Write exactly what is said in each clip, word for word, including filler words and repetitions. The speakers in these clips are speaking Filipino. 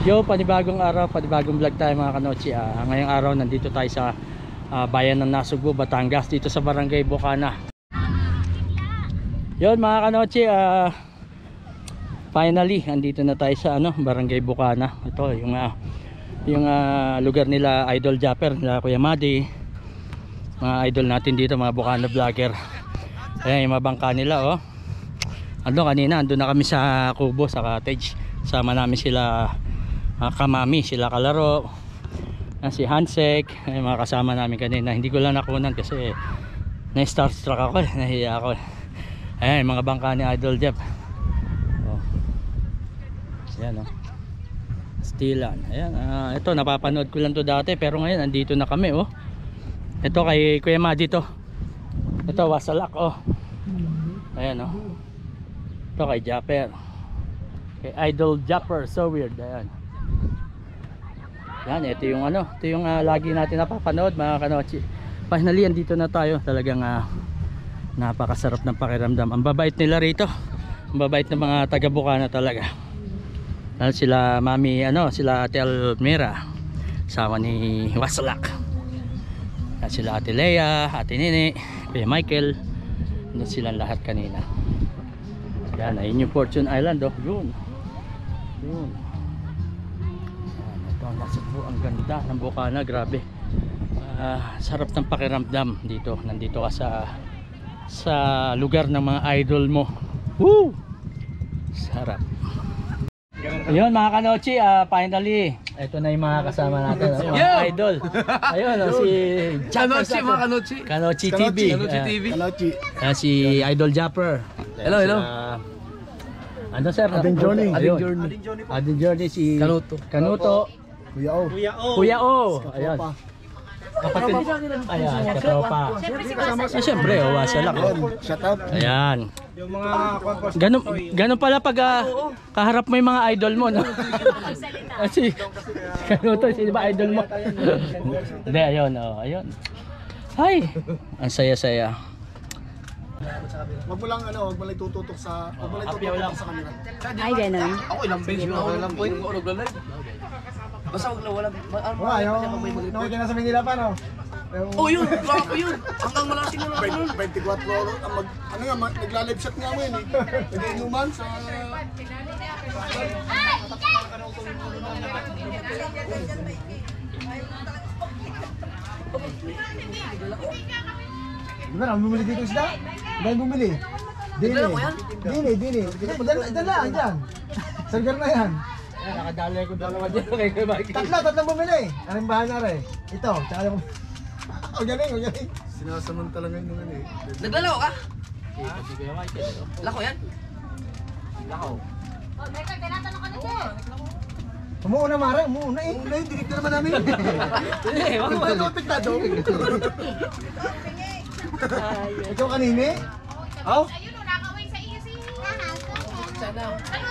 Yo, panibagong araw, panibagong vlog tayo mga kanochi. uh, Ngayong araw nandito tayo sa uh, bayan ng Nasugbu, Batangas, dito sa Barangay Bocana. Yon mga kanochi, uh, finally andito na tayo sa ano, Barangay Bocana. Ito yung uh, yung uh, lugar nila Idol Japper, nila Kuya Madi, mga idol natin dito, mga Bocana vlogger. Ayan yung mga bangka nila, oh. Ando kanina, ando na kami sa kubo, sa cottage. Sama namin sila uh, Kamami, sila Kalaro, uh, si Hansek, ay mga kasama namin kanina. Hindi ko lang nakunan kasi na-starstruck ako, eh. Nahiya ako. Ayan mga bangka ni Idol Jeff. Oh. Ayan, oh. Stilan. Ayan, uh, ito napapanood ko lang to dati, pero ngayon andito na kami, oh. Ito kay Kuya Madi to. Ito Wasalak, oh. Ayan, oh. Ito kay Japper, kay Idol Japper, so weird. Ayan. Yan, ito yung ano, ito yung uh, lagi natin napapanood mga kanochi. Finally, andito na tayo. Talagang uh, napakasarap ng pakiramdam. Ang babait nila rito. Ang babait ng mga taga Bocana talaga. Dahil sila Mami, ano, sila Ate Almira, sama ni Wasalak. At sila Ate Lea, Ate Nini, Kuya Michael. Doon silang lahat kanina. Yan, ayun yung Fortune Island, oh. Yun. Yun. Yan, ito, Nasugbu. Ang ganda ng Bocana, grabe. Uh, sarap ng pakiramdam dito. Nandito ka sa sa lugar ng mga idol mo. Woo! Sarap. Ayun mga kanochi, uh, finally ito na yung mga kasama natin, yung mga idol. Ayun, oh, si Kanochi, mga Kanochi. Kanochi T V. Kanochi T V. Kanochi. Uh, si Idol Japper. Hello, hello. Uh, ano sir? Ading Journey. Ading Journey. Ading Journey si Kanuto. Kanuto. Kuya O. Kuya O. Kuya O. Ayun. Kapatid. Ayan, katropa. Ah, siyempre, oh, Wasalak. Shout out. Ayan. Yung mga ganun, ganun pala pag uh, kaharap mo yung mga idol mo, no? Kasi Kanuto, sino ba idol mo? Hindi, ayun, oh, ayun. Hi! Ang saya-saya. Wag mo lang ano, wag mo lang tututok sa, wag mo lang tututok sa camera. Ay, ganun. Ako ilang beses na ako ilang point ko nagla-live. Basta wag lang wala. Wala, yung nakikita na sa Manila pa, no? Oh, yun! Grabe yun! Hanggang malasing na lang yun. twenty-four oras, mag, ano nga, nagla-live shot nga mo yun eh. Nag-inuman sa... Di ba na, bumili dito isda? Dahil bumili. Dili. Dili, dili. Dala, andyan. Sargar na yan. Ayan, nakadali ko dalawa dyan kay Kuya Mikey. Tatlo, tatlong bumili. Anong bahan na rin? Ito, tsaka yung... O galing, o galing. Sinasamantala ngayon yung ano eh. Naglalako ka? Si Kuya Mikey. Lako yan? Lakaw. Oh, Michael, tinatanong ka na siya. Umuuna, Mara. Umuuna eh. Umuuna yun, dinig na naman namin. Hindi, wag mo. Ito, apektado. Ikaw kanini? Oh? Ayun, nakaway sa iyo si Sana.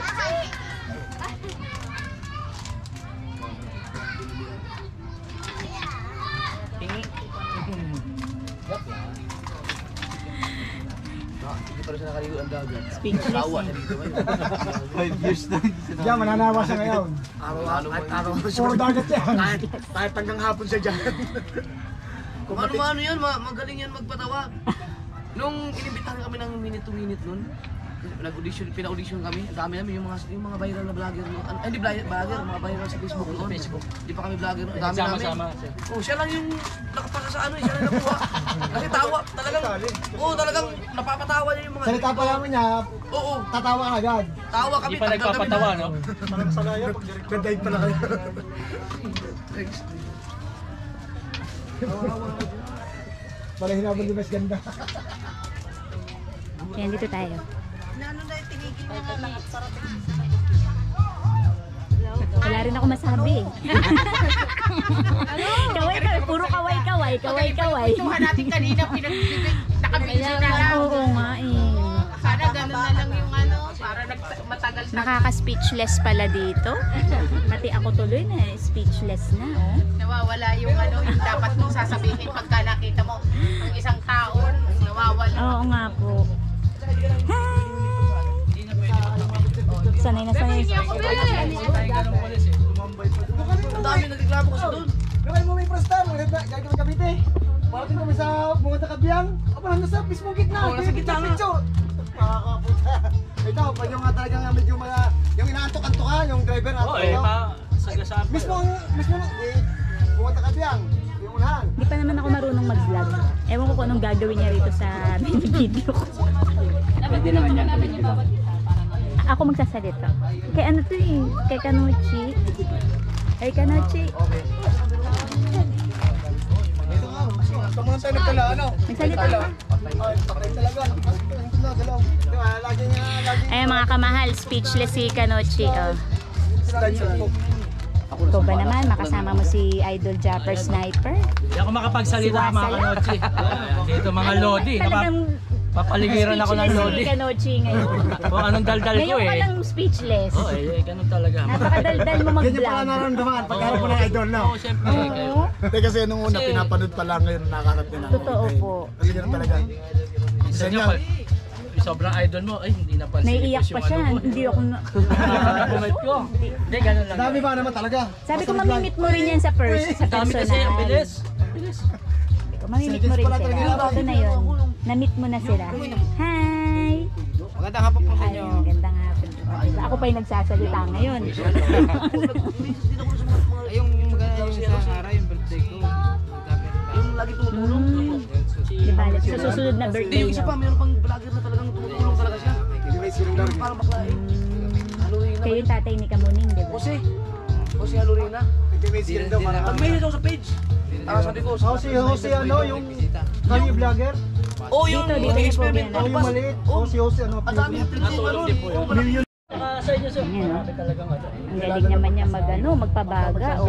Hindi pa rin siya nakaligo ang dagat. Speechless. Tawa na dito ngayon. Five years na. Diyan, mananawa siya ngayon. Araw-araw Kahit araw puro dagat yan. Kahit hanggang hapon siya dyan. Kung ano-ano yan, ma magaling yan magpatawa. Nung inibitahan kami ng minute to minute nun, nag-audition, pina-audition kami. Ang dami namin yung mga yung mga viral na vlogger noon. Ay, hindi vlogger, mga viral sa Facebook noon. Facebook. Hindi pa kami vlogger. Ang dami namin. Oh, siya lang yung nakapasa sa ano, siya lang nakuha. Kasi tawa, talagang oh, talagang napapatawa niya yung mga Salita pa lang niya, oo, tatawa ka agad. tawa kami. Hindi pa nagpapatawa, no? Parang sanaya pag nag-dive pala kayo. Pala hinabang di mas ganda. Yan, dito tayo. Wala rin ako masabi. Kaway kaway, puro kaway kaway, kaway kaway. Tuhan natin kanina pinagbibig, nakabisi na lang. Oo nga eh. Sana gano'n na lang yung ano, para nag- matagal na. Nakaka-speechless pala dito. Pati ako tuloy na speechless na. Oh. Nawawala yung ano, yung dapat mong sasabihin pagka nakita mo ang isang tao, nawawala. Oo nga po. Hi! Sanay na sanay. Hindi ako pwede. naman nasa mismong gitna. Oo, nasa gitna nga. Picture. Makakapunta. Ito, pag yung nga talagang medyo mga, yung inaantok-antok ka, yung driver Oo, eh, masagasaan pa. Mismo, mismo, eh, pumunta ka biyang, yung unahan. Hindi pa naman ako marunong mag-vlog. Ewan ko kung anong gagawin niya rito sa mini video ko. Pwede naman yan. Pwede naman. Ako magsasalita. Kay ano to eh? Kay Kanochi. Kay Kanochi. Ito nga, kamuhan tayo nagtala, ano? Magsalita ka. Ay, patay talaga. Ito na, galaw. Di ba, lagi niya, lagi Ay mga kamahal, speechless si Kanochi. Oh. Ito ba naman, makasama mo si Idol Japper Sniper? Hindi ako makapagsalita Si mga Wasay. kanochi. Dito mga lodi. Talagang Papaligiran ako ng speechless lodi. si Kanochi ngayon. Kung anong daldal ko Ngayon ka eh. lang speechless. Oo eh, ganun talaga. Napakadaldal mo Ganyan pala mag-vlog. nararamdaman pagkaroon mo ng idol, no? Oo, siyempre. Oo. Hindi kasi nung una, Kasi- pinapanood pa lang ngayon, nakakarating na. Totoo po. Kasi ganun talaga. Isa niya, pag sobrang idol mo, ay hindi na pansin. Naiiyak pa siya. Hindi ako na... Comment ko. Hindi, ganun lang. Dami ba naman talaga? Sabi ko mamimit mo rin yan sa first, sa Ang dami kasi, ang personal. bilis. Ang bilis. Sabi ko, mamimit mo rin sila. Ito na yun. Na-meet mo na sila. Hi! Magandang hapon po sa inyo. Ay, magandang hapon. Diba? Ako pa yung nagsasalita ngayon. Ay, yung maganda yung sa araw, yung birthday ko. Yung lagi tumutulong. Hmm. Di ba? Sa susunod na Hindi, birthday yung isa pa, nyo. mayroon pang vlogger na talagang tumutulong talaga siya. Hindi may sinundan. Parang bakla eh. Halurina ba Kayo yun? yung tatay ni Kamuning, di ba? Jose. Jose Halurina. Hindi may sinundan. Nag-message ako sa page. Ah, sabi ko, Oh, si Jose ano, yung kami vlogger? oh, yung Dito, dito, experiment dito, Oh, yung maliit. Oh, si Jose ano, Ang dami yung Natulog din po yun. million. Ah, sa inyo sir. Ayan, oh. Marami talagang ano. Ang galing naman niya mag, ano, magpabaga. Oo,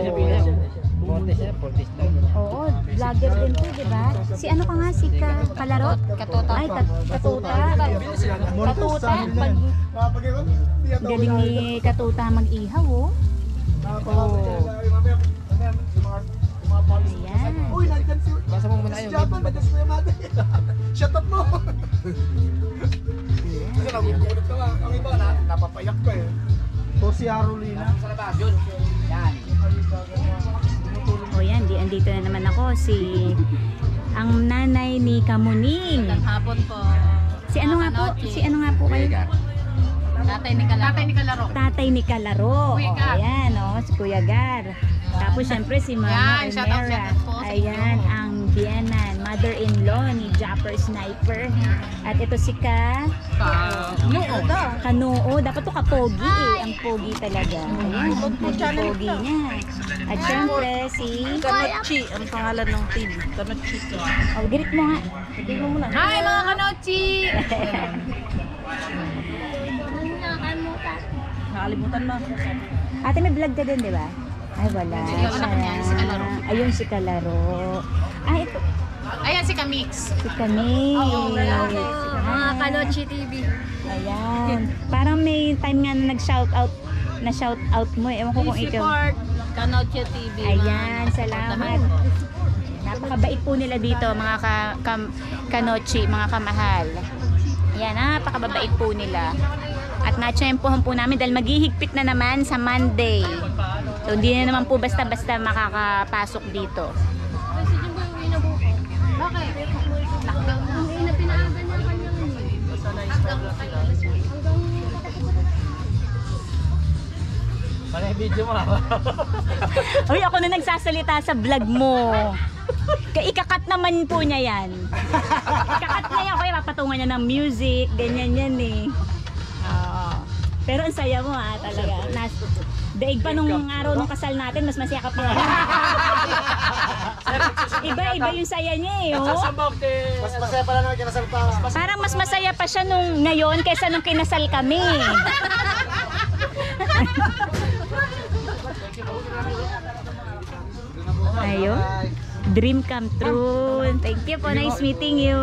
oo, vlogger din po, di ba? Si ano ka nga, si Ka, Kalarot? Katuta. Ay, kat, Katuta. Katuta. Pag Nakapag-iwan? galing ni Katuta mag-ihaw, oh. Ayan. Uy, nandyan si... Basta mo muna yung Japan, nandyan si Kuya Mate. Shut up mo! Kasi nagugulat ka nga. Ang iba, na- napapayak pa eh. So si Arolina. O yan, di, andito na naman ako, si ang nanay ni Kamuning. Hapon po. Si ano nga po? Si ano nga po kayo? Tatay ni Kalaro. Tatay ni Kalaro. Tatay ni Kalaro. Kuya O, Gar. ayan, oh, si Kuya Gar. Tapos syempre si Mama Yan, shout out, Almera. shout out po sa Ayan, inyo. ang biyenan, mother-in-law ni Japper Sniper. At ito si Ka... Noo. Kanoo. Dapat to kapogi eh. Ang pogi talaga. Ayan, ang pogi niya. At syempre si... Kanochi. Ang pangalan ng team. Kanochi. Oh, girit mo nga. Girit mo muna. Hi mga Kanochi! Nakalimutan mo. Ate, may vlog ka din, di ba? Ay, wala. Sige, wala ka niyan, si Kalaro. Ayun, si Kalaro. Ah, ito. Ayan si Kamix. Si Kami. Mga Kanochi T V. Ayan. Parang may time nga na nag-shoutout, na shoutout mo eh. Ewan ko kung ikaw. Support Kanochi T V. Ayan, salamat. Napakabait po nila dito, mga ka, kam, kanochi, mga kamahal. Ayan, napakabait po nila. At natsyempohan po namin dahil maghihigpit na naman sa Monday. So, hindi na naman po basta-basta makakapasok dito. Bakit? Lockdown na. Hindi na pinaagan ng kanyang Ano yung video mo? Uy, ako na nagsasalita sa vlog mo. Ka- Ikakat naman po niya yan. Ikakat niya yan. Kaya papatungan niya ng music. Ganyan yan eh. Oo. Pero ang saya mo ha, talaga. Nas daig pa nung araw nung kasal natin, mas masaya ka pa ngayon. Iba, iba yung saya niya eh. Oh. Sasabog din. Mas masaya pala na kinasal pa. Parang mas masaya pa siya nung ngayon kaysa nung kinasal kami. Ayun. Dream come true. Thank you po. Nice meeting you.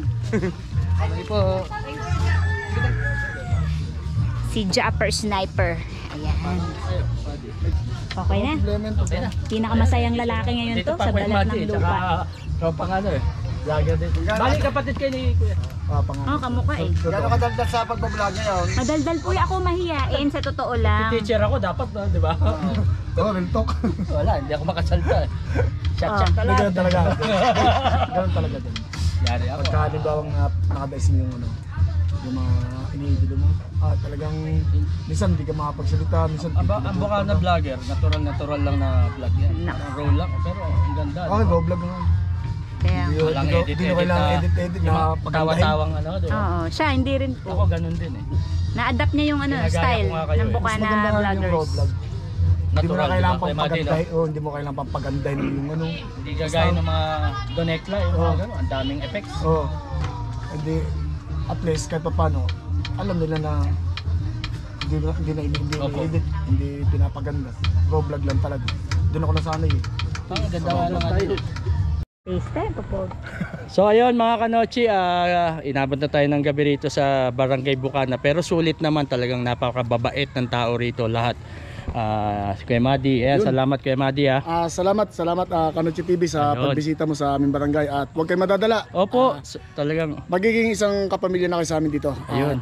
Si Japper Sniper. Ayan. Okay na. Pinakamasayang lalaki ngayon to sa balat ng lupa. Tropang ano eh. Vlogger din. Bali kapatid kayo ni Kuya. Ah, pangalan. Oh, kamukha eh. Gano'n kadaldal sa pagbablog ngayon? Madaldal po ako, mahiyain sa totoo lang. Teacher ako dapat no, di ba? Oo, real talk. Wala, hindi ako makasalta. eh. Chat Oh. chat ka lang. Ganun talaga. Ganun talaga din. Yari ako. Pagka halimbawa nga nakadais mo yung ano, yung mga iniidolo mo, ah, talagang minsan hindi ka makapagsalita, minsan Aba, ang buka na vlogger, natural natural lang na vlog yan. Na. Parang roll lang, pero ang ganda. Okay, go vlog nga. Kaya, Hindi Walang hindi ko- edit, hindi ko edit kailangan na- edit, edit na pagandahin. Tawa-tawang ano, di ba? oo, siya hindi rin Ako po. ganun din eh. Na-adapt niya yung ano, Ginagaya ko style nga kayo ng eh. buka Mas na maganda nga yung raw vloggers. vlog. Hindi mo na Natural, kailangan di ba? pang Kay Madi, no? pagandahin, oh, hindi mo kailangan pang pagandahin yung ano. Hindi gagaya ng mga donekla, yung mga gano'n, ang daming effects. Oh. Hindi at least kahit pa paano, alam nila na hindi na hindi na hindi na Opo. edit, hindi pinapaganda. Raw vlog lang talaga. Doon ako nasanay eh. Ang ganda nga lang ano. Taste test po. So ayun mga kanochi, ah, inabot na tayo ng gabi rito sa Barangay Bukana, pero sulit naman, talagang napakababait ng tao rito lahat. Ah, si Kuya Madi, eh, Yun. salamat Kuya Madi ah. Ah, salamat, salamat uh, Kanochi T V sa Ayun. pagbisita mo sa aming barangay at huwag kayong madadala. Opo, s- talagang Magiging isang kapamilya na kayo sa amin dito. Ah, ayun.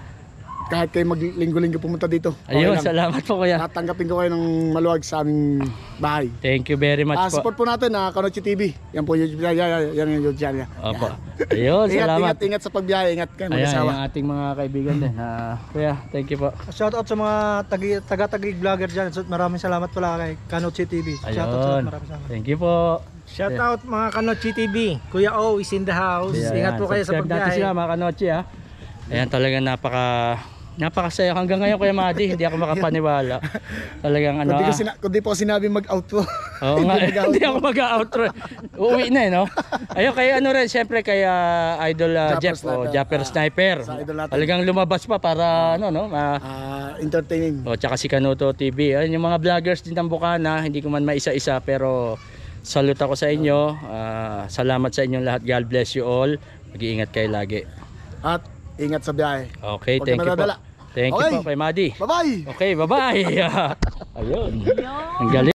kahit kayo maglinggo-linggo pumunta dito. okay Ayun, lang. salamat po Kuya. Tatanggapin ko kayo ng maluwag sa aming bahay. Thank you very much Ah, po. support po natin na Kanochi T V. Yan po yung yan, yan, yan yung YouTube channel. Opo. Ayun, Ingat, salamat. ingat, ingat sa pagbiyahe, ingat kayo Ayan, mag-asawa. yung ating mga kaibigan din. Ah, Kuya, thank you po. Shout out sa mga tagi- taga-tagig vlogger dyan. So, maraming salamat pala kay Kanochi T V. Shout out sa Ayun. maraming salamat. Thank you po. Shout out mga Kanochi T V. Kuya O is in the house. Ayan, Ingat po kayo sa subscribe natin pagbiyahe. sila mga kanochi ha. Ayan, talagang napaka napakasaya hanggang ngayon Kuya Madi, hindi ako makapaniwala. Talagang ano. Kung di, ko ah, sina- kung di po ako sinabi mag-outro. Oo nga, eh, hindi ako mag-outro. Uuwi na eh, no? Ayun, kay ano rin, syempre kay ah, Idol ah, Japper Jeff, o Sniper. Japper Ah, Sniper. sa Idol natin. Talagang lumabas pa para ano, no? ma- Ah, entertaining. o, tsaka si Kanuto T V. Ayun, yung mga vloggers din ng Bukana, hindi ko man maisa-isa, pero salute ako sa inyo. Ah, salamat sa inyong lahat. God bless you all. Mag-iingat kayo lagi. At ingat sa biyahe. Okay, Huwag thank ka you po. madadala. Thank you Okay. po kay Madi. Bye-bye! Okay, bye-bye. Ayun. Ang galing.